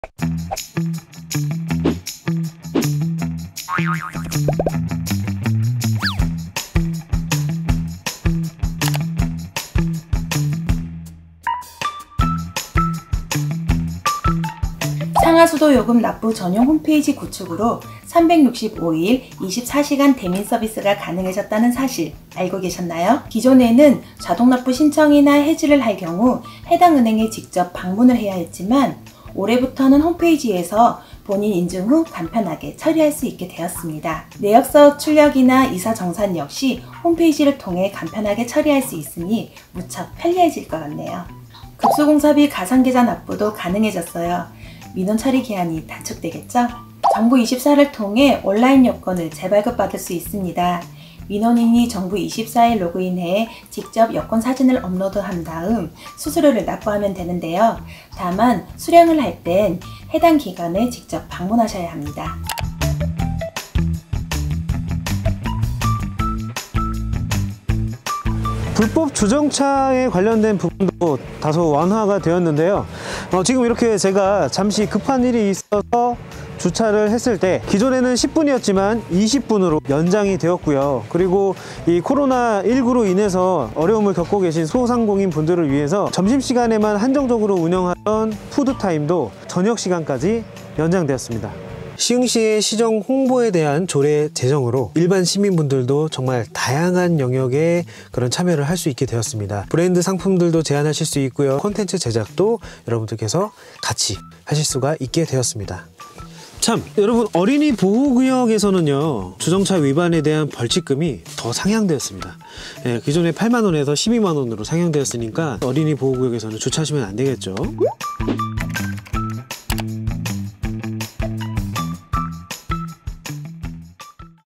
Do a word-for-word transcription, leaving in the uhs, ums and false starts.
상하수도요금 납부 전용 홈페이지 구축으로 삼백육십오 일 이십사 시간 대면 서비스가 가능해졌다는 사실 알고 계셨나요? 기존에는 자동납부 신청이나 해지를 할 경우 해당 은행에 직접 방문을 해야 했지만 올해부터는 홈페이지에서 본인 인증 후 간편하게 처리할 수 있게 되었습니다. 내역서 출력이나 이사 정산 역시 홈페이지를 통해 간편하게 처리할 수 있으니 무척 편리해질 것 같네요. 급수공사비 가상계좌 납부도 가능해졌어요. 민원 처리 기한이 단축되겠죠? 정부 이십사를 통해 온라인 여권을 재발급받을 수 있습니다. 민원인이 정부 이십사에 로그인해 직접 여권 사진을 업로드한 다음 수수료를 납부하면 되는데요. 다만 수령을 할 땐 해당 기관에 직접 방문하셔야 합니다. 불법 주정차에 관련된 부분도 다소 완화가 되었는데요. 어, 지금 이렇게 제가 잠시 급한 일이 있어서 주차를 했을 때 기존에는 십 분이었지만 이십 분으로 연장이 되었고요. 그리고 이 코로나 십구로 인해서 어려움을 겪고 계신 소상공인 분들을 위해서 점심시간에만 한정적으로 운영하던 푸드타임도 저녁 시간까지 연장되었습니다. 시흥시의 시정 홍보에 대한 조례 제정으로 일반 시민분들도 정말 다양한 영역에 그런 참여를 할 수 있게 되었습니다. 브랜드 상품들도 제안하실 수 있고요. 콘텐츠 제작도 여러분들께서 같이 하실 수가 있게 되었습니다. 참, 여러분, 어린이 보호구역에서는요 주정차 위반에 대한 벌칙금이 더 상향되었습니다. 예, 기존에 팔만 원에서 십이만 원으로 상향되었으니까 어린이 보호구역에서는 주차하시면 안 되겠죠.